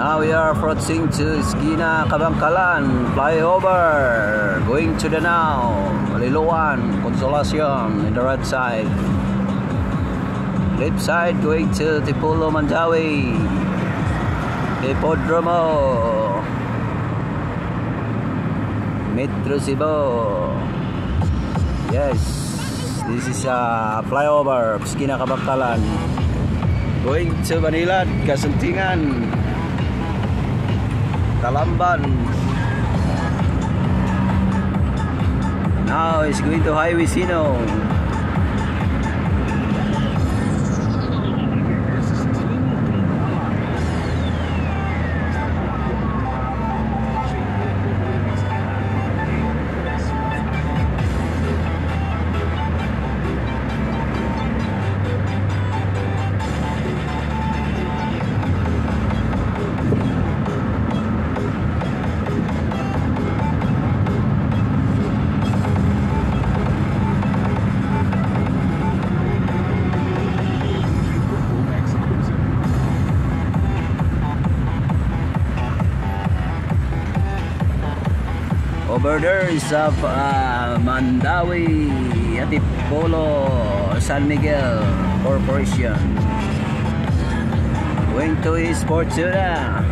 Now we are approaching to Esquina Kabangkalan flyover, going to Danao, Liloan, Consolacion in the right side. Left side going to Tipolo, Mandawi, Hipodromo, Metro Cebu. Yes, this is a flyover of Esquina Kabangkalan, going to Manila, Kasuntingan, Talamban. Now it's going to Highway Sino. Over there is Mandawi, Antipolo, San Miguel Corporation. Going to East Fortuna.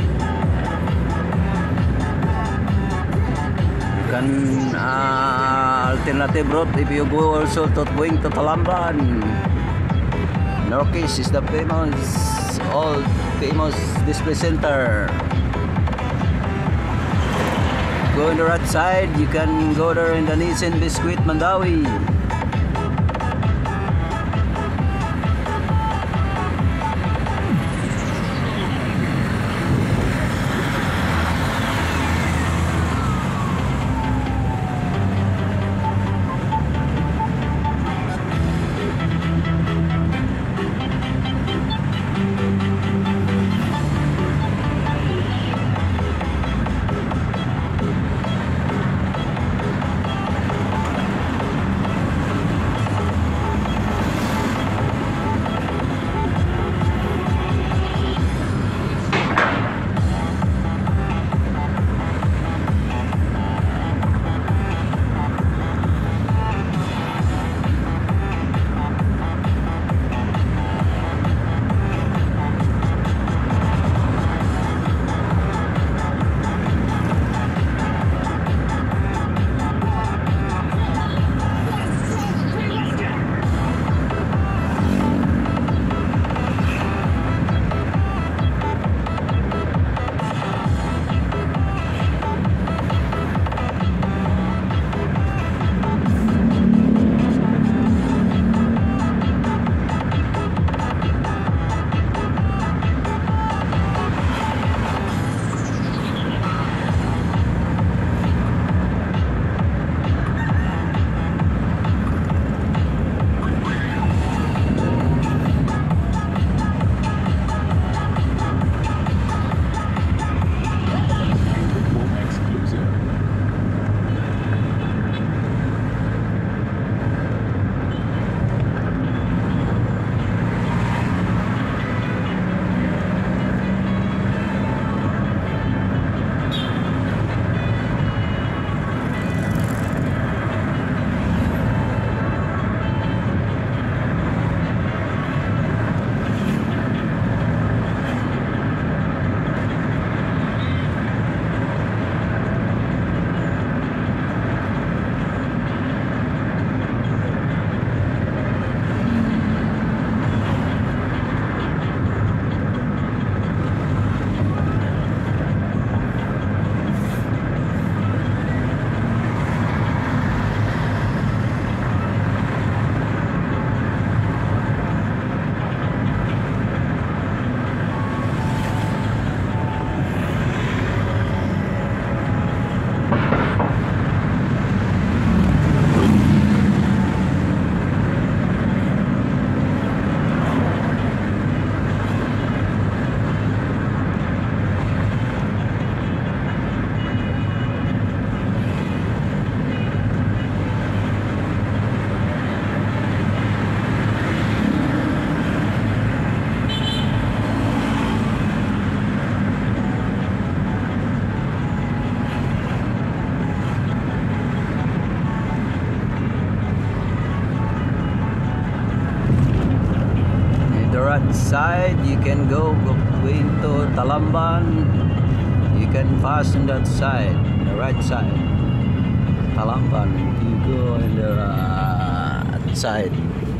You can alternative route if you go also to going to Talamban. Norquis is the famous, old famous display center. Go on the right side, you can go there in the Nissan Biscuit Mandawi. right side, you can go going to Talamban. You can pass on that side, the right side. Talamban, you go on the side.